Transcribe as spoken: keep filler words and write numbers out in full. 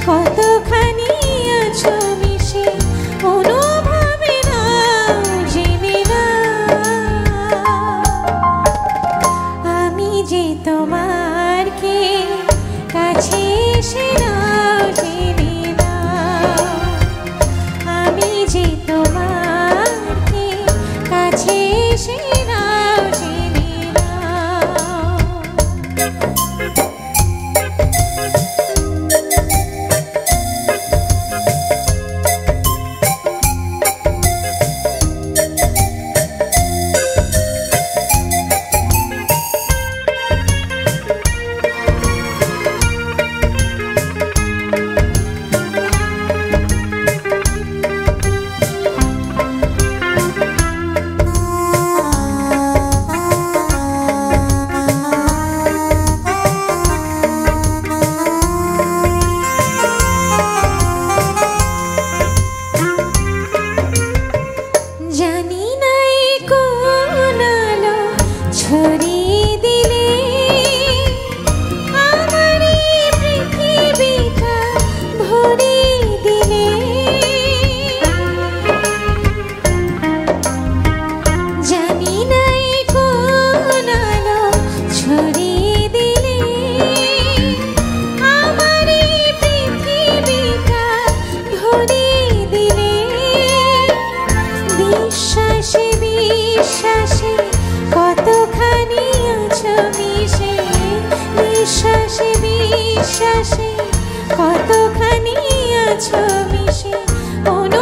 কতখানি আছো মিশে অনুভবে নাও জেনে নাও আমি যে তোমার কে কাছে এসে নাও জেনে নাও আমি যে তোমার কে কাছে এসে নাও জেনে নাও জানি না এই কোন আলো ছড়িয়ে দিলে আমার এই পৃথিবীটা ভরিয়ে দিলে জানি না এই কোন আলো ছড়িয়ে দিলে আমার এই পৃথিবীটা ভরিয়ে দিলে বিশ্বাসে বিশ্বাসে কতখানি আছো মিশে বিশ্বাসে বিশ্বাসে কতখানি আছো মিশে অনু